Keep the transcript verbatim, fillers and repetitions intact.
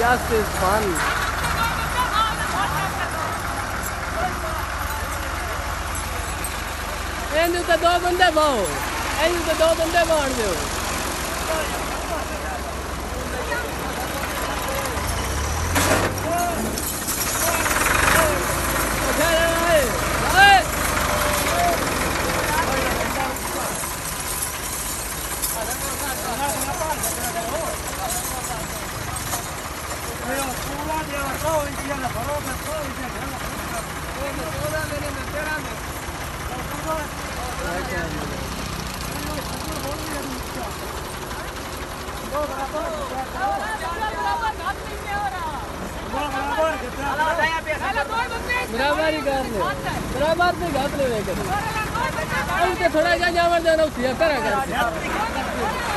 Just is fun. ਇਹਨੂੰ ਤਾਂ ਦੋ ਬੰਦੇ ਬਾਹੋ ਇਹਨੂੰ ਤਾਂ ਦੋ ਬੰਦੇ ਬਾਹਣ ਦਿਓ बराबर ही कर ले बराबर से घात ले कर थोड़ा क्या जावर देना उसी करा कर